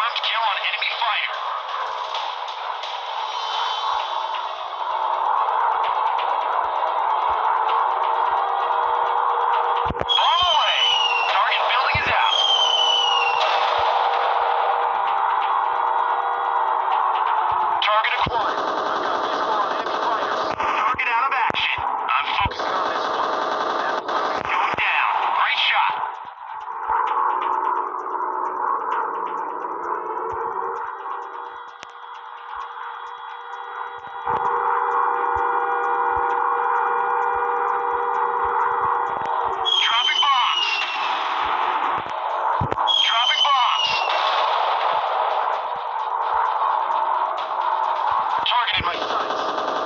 Confirmed kill on enemy fighter. Bomb away! Target building is out. Target acquired. I've got visual on enemy fighters. Target out of action. I'm focusing on this one. That balloon is going down. Great shot. Dropping bombs. Dropping bombs. Target in my sights.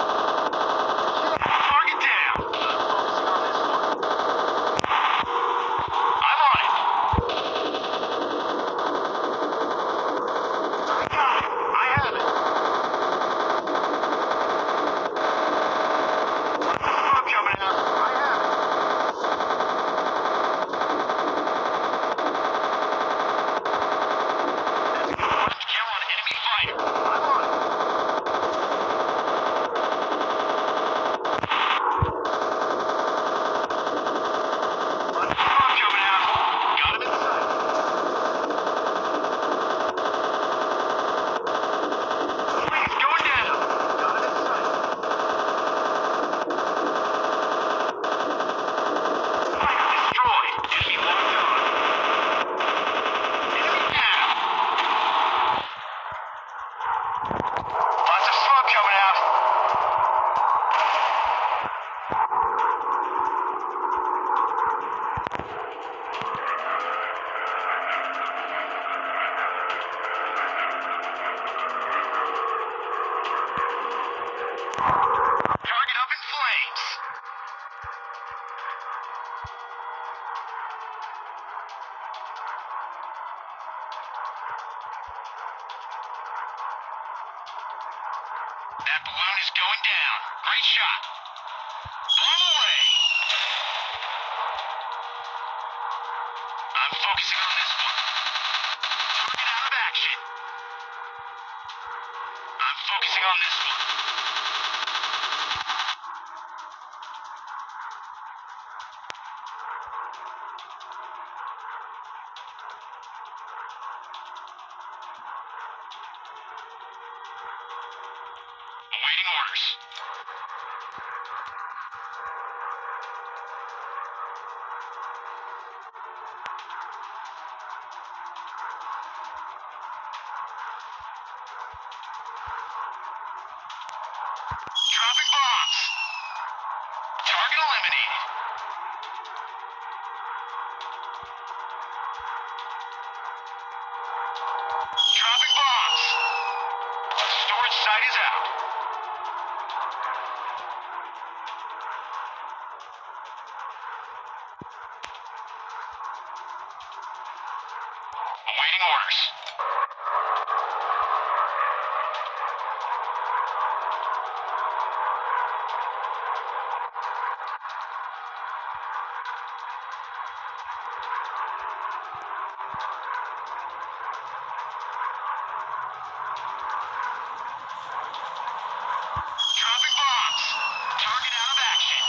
Target down. I'm focusing on this one. I'm on it. I got it. I have it. What's the smoke coming out? I have it. That's a confirmed kill on enemy fighter. I'm on it. Lots of smoke coming out. Got him in sight. Please, going down. Got him in sight. Fighter destroyed. Enemy locked on. Enemy down. Lots of smoke coming out. Target up in flames. That balloon is going down. Great shot. Bomb away. I'm focusing on this one. Target out of action. I'm focusing on this one. Awaiting orders. Dropping bombs. Target eliminated. Dropping bombs. Storage site is out. Awaiting orders. Dropping bombs. Target out of action.